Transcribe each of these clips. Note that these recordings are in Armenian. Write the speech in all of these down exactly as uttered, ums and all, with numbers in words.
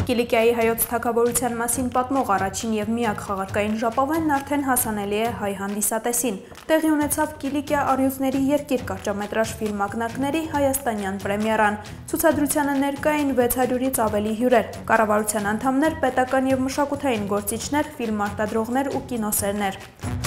Կիլիկիայի հայոց թագավորության մասին պատմող առաջին և միակ խաղարկային ժապավենն արդեն հասանելի է հայ հանդիսատեսին։ Տեղի ունեցավ Կիլիկիա առյուծների երկիր կարճամետրաժ ֆիլմ ակնարկների հայաստանյան պրեմիերան։ Ցուցադրությանը ներկա էին վեց հարյուրից ավելի հյուրեր, կառավարության անդամներ, պետական և մշակութային գործիչներ, ֆիլմ արտադրողներ ու կինոսերներ։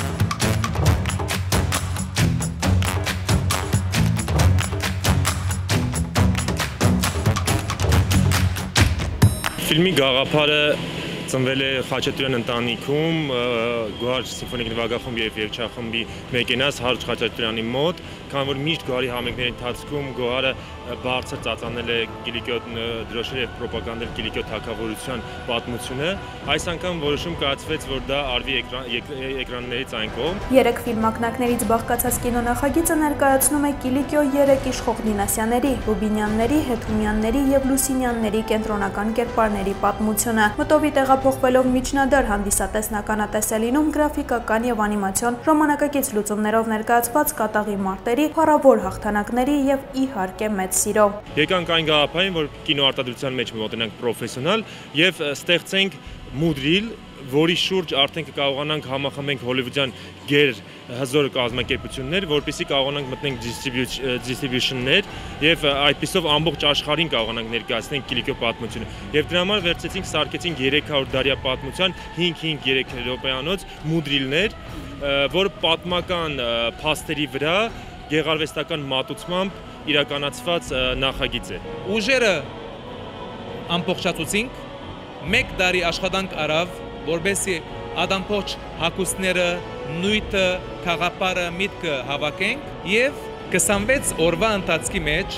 Ֆիլմի գաղափարը ծնվել է Խաչատուրյան ընտանիքում, Գոհար սիմֆոնիկ նվագախումբի և երգչախմբի մեկենաց Հարութ Խաչատուրյանի մոտ, քանի որ միշտ Գոհարի համերգների ընթացքում Գոհարը բարձր ծածանել է Կիլիկիո դրոշել և պրոպագանդել Կիլիկիո թագավորության պատմությունը, այս անգամ որոշում կայացվեց, որ դա արվի էկրաններից այն կողմ։ Երեք ֆիլմ ակնարկներից բաղկացած կինոնախագիծը ներկայացնում է Կիլիկիո երեք իշխող դինաստիաների՝ Ռուբինյանների, Հեթումյանների և Լուսինյանների կենտրոնական կերպարների պատմությունը։ Մտովի տեղափոխվելով միջնադար հանդիսատեսն ականատես է լինում գրաֆիկական և անիմացիոն ժամանակակից լուծումներով ներկայացված կատաղի մարտերի, փառավոր հաղթանակների և իհարկե մեծ սիրո։ Եկանք այն գաղափարին, որ կինոարտադրության մեջ մոտենանք պրոֆեսիոնալ և ստեղծենք մուդրիլ, որի շուրջ արդեն կկարողանանք համախմբենք հոլիվուդյան գեր հզոր կազմակերպություններ, որպեսզի կարողանանք մտնենք դիստրիբյուշններ և այդպիսով ամբողջ աշխարհին կարողանանք ներկայացնենք Կիլիկիո պատմությունը։ Եվ դրա համար վերցրեցինք, սարքեցինք երեք հարյուր դարյա պատմության հինգ հինգ երեք րոպեանոց մուդրիլներ, որ պատմական փաստերի վրա գեղարվեստական մատուցմամբ իրականացված նախագիծ է։ Ուժերը ամբողջացուցինք, մեկ տարի աշխատանք արավ, որպեսզի ադամփոջ հագուստները, նույթը, խաղապարը, միտքը հավաքենք և քսանվեց օրվա ընթացքի մեջ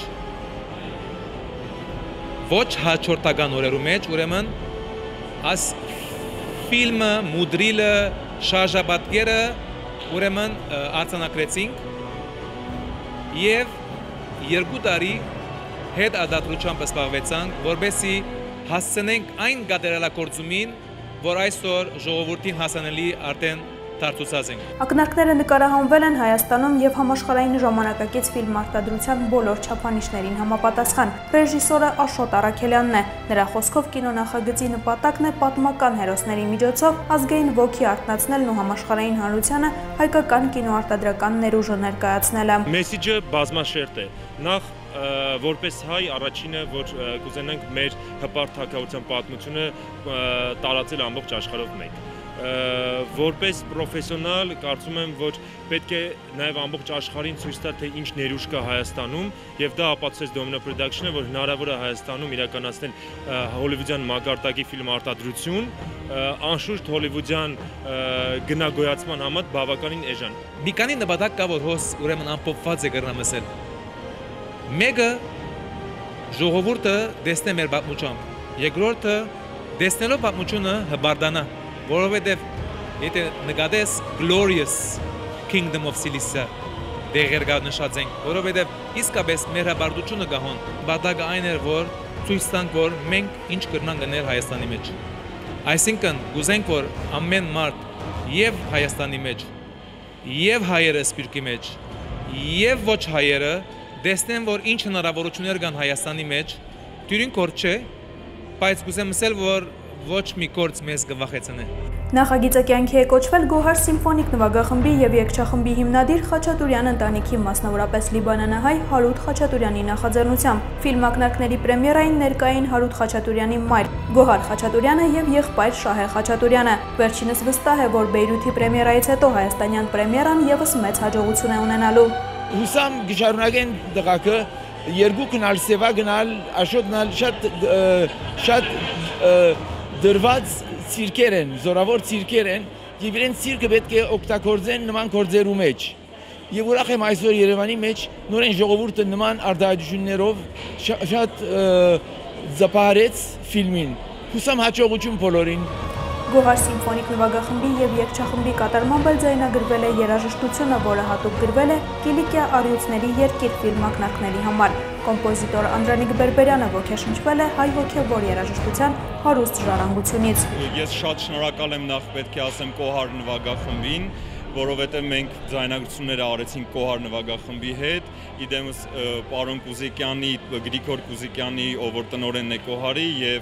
ոչ հաջորդական օրերու մեջ, ուրեմն այս ֆիլմը, մուդրիլը, շարժաբատկերը ուրեմն արձանագրեցինք և երկու տարի հետ ադադրությամբ զբաղվեցանք, որպեսզի հասցնենք այն գադերալակործումին, որ այսօր ժողովրդին հասանելի արդեն դարձուցած ենք։ Ակնարկները նկարահանվել են Հայաստանում և համաշխարհային ժամանակակից ֆիլմ արտադրության բոլոր չափանիշներին համապատասխան։ Ռեժիսորը Աշոտ Առաքելյանն է։ Նրա խոսքով կինոնախագծի նպատակն է պատմական հերոսների միջոցով ազգային ոգի արթնացնելն ու համաշխարհային հանրությանը հայկական կինոարտադրական ներուժը ներկայացնելը։ Մեսիջը բազմաշերտ է։ Նախ որպես հայ առաջինը, որ կուզենանք մեր հպարտ թագավորության պատմությունը տարածել ամբողջ աշխարհով մեկ։ Որպես պրոֆեսիոնալ կարծում եմ, որ պետք է նաև ամբողջ աշխարհին ցույց տալ, թե ինչ ներուժ կա Հայաստանում, եւ դա ապացուցեց Domino Production-ը, որ հնարավոր է Հայաստանում իրականացնել հոլիվուդյան մակարդակի ֆիլմ արտադրություն, անշուշտ հոլիվուդյան գնագոյացման համար բավականին էժան։ Մի քանի նպատակ կա, որ հոս ուրեմն ամփոփված է գրնամասել։ Մեկը ժողովուրդը տեսնե մեր պատմությամբ, երկրորդը տեսնելով պատմությունը հբարդանա, որովհետև եթե նկատես glorious kingdom of Cilicia դեղեր կա նշած ենք, որովհետև իսկապես մեր հբարդությունը գահոն, բադագը այն էր, որ ցույց տանք, որ մենք ինչ կրնանք գնել Հայաստանի մեջ։ Այսինքն գուզենք, որ ամեն մարդ եւ Հայաստանի մեջ, եւ հայերը սպիրկի մեջ, եւ ոչ հայերը տեսնեմ, որ ինչ հնարավորություններ կան Հայաստանի մեջ, դյուրին կորց չէ, բայց կուզեմ ասել, որ ոչ մի կորց մեզ կվախեցնե։ Նախագիծը կյանքի է կոչվել Գոհար սիմֆոնիկ նվագախմբի և երգչախմբի հիմնադիր Խաչատուրյան ընտանիքի, մասնավորապես լիբանանահայ Հարութ Խաչատուրյանի նախաձեռնությամբ։ Ֆիլմ ակնարկների պրեմիերային ներկա էին Հարութ Խաչատուրյանի մայր Գոհար Խաչատուրյանը և եղբայր Շահե Խաչատուրյանը։ Վերջինս վստահ է, որ Բեյրութի պրեմիերայից հետո հայաստանյան պրեմիերան ևս մեծ հաջողություն է ունենալու։ Հուսամ գշարունակեն դղակը երկու գնալ սևա գնալ աշոտնալ շատ շատ դրված ցիրկեր են, զորավոր ցիրկեր են, եւ իրենց ցիրկը պետք է օգտագործեն նման գործերու մեջ։ Եվ ուրախ եմ այսօր Երևանի մեջ նորեն ժողովուրդը նման արտահայտություններով շատ զապարեց ֆիլմին։ Հուսամ հաջողություն բոլորին։ Գոհար սիմֆոնիկ նվագախմբի և երգչախմբի կատարմամբ էլ ձայնագրվել է երաժշտությունը, որը հատուկ գրվել է Կիլիկիա առյուծների երկիր ֆիլմ ակնարկների համար։ Կոմպոզիտոր Անդրանիկ Բերբերյանը ոգեշնչվել է հայ հոգևոր երաժշտության հարուստ ժառանգությունից։ Ես շատ շնորհակալ եմ նախ պետք է ասեմ Գոհար նվագախմբին, որովհետև մենք ձայնագրությունները արեցինք Գոհար նվագախմբի հետ, իդեմս պարոն Կուզիկյանի, Գրիգոր Կուզիկյանի, ով որ տնօրենն է Գոհարի, եւ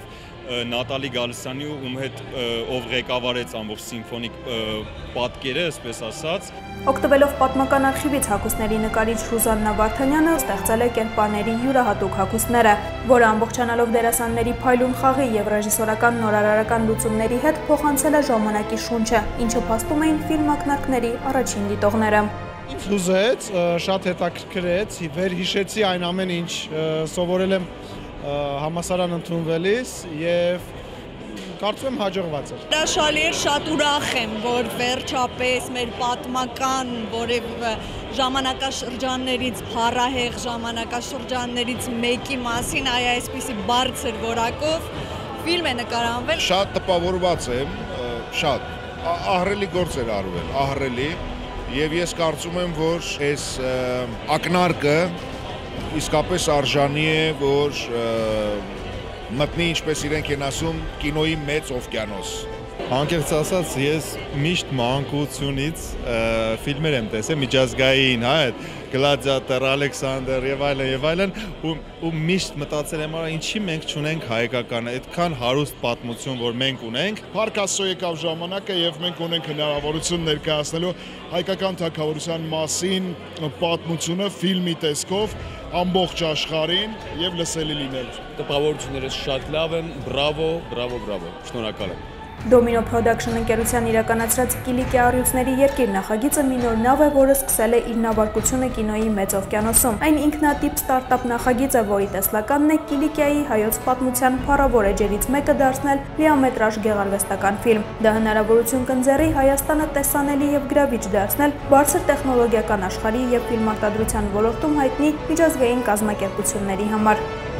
Նատալի Գալստյանի ում հետ ով ղեկավարեց ամբողջ սիմֆոնիկ պատկերը, այսպես ասած։ Օգտվելով պատմական արխիվից հագուստների նկարիչ Ռուզաննա Վարդանյանը ստեղծել է կերպարների յուրահատուկ հագուստները, որը ամբողջանալով դերասանների փայլուն խաղի եւ ռեժիսորական նորարարական լուծումների հետ փոխանցել է ժամանակի շունչը, ինչը փաստում էին ֆիլմ ակնարկների առաջին դիտողները։ Ինձ հուզեց, շատ հետաքրքրեց, վերհիշեցի այն ամեն ինչ սովորել եմ համասարան ընդունվելիս եւ կարծում եմ հաջողված էր։ Հրաշալի էր, շատ ուրախ եմ, որ վերջապես մեր պատմական որևէ ժամանակաշրջաններից, փառահեղ ժամանակաշրջաններից մեկի մասին այ այսպիսի բարձր որակով ֆիլմ է նկարահանվել։ Շատ տպավորված եմ, շատ ահռելի գործ էր արվել, ահռելի, եւ ես կարծում եմ, որ այս ակնարկը իսկապես արժանի է, որ մտնի, ինչպես իրենք են ասում, կինոյի մեծ օվկիանոս։ Անկեղծ ասած, ես միշտ մանկությունից ֆիլմեր եմ տեսել, միջազգային, հա, Գլադիատոր, Ալեքսանդր եւ այլն եւ այլն, ու միշտ մտածել եմ, արա ինչի մենք չունենք հայկական, այդքան հարուստ պատմություն, որ մենք ունենք։ Փառք Աստծո եկավ ժամանակը եւ մենք ունենք հնարավորություն ներկայացնելու հայկական թագավորության մասին պատմությունը ֆիլմի տեսքով ամբողջ աշխարհին եւ լսելի լինել։ Տպավորությունները շատ լավ են, բրավո, բրավո, բրավո։ Շնորհակալ եմ։ Domino Production ընկերության իրականացրած Cilicia առյուծների երկիր նախագիծը մի նոր նավ է, որը սկսել է իր նավարկությունը կինոյի մեծ օվկիանոսում։ Այն ինքնատիպ ստարտափ նախագիծ է, որի տեսլականն է Cilicia-ի հայոց պատմության փառավոր էջերից մեկը դարձնել լիամետրաժ գեղարվեստական ֆիլմ։ Դա հնարավորություն կընձեռի Հայաստանը տեսանելի եւ գրավիչ դարձնել բարձր տեխնոլոգիական աշխարհի եւ ֆիլմարտադրության ոլորտում հայտնի միջազգային կազմակերպությունների համար։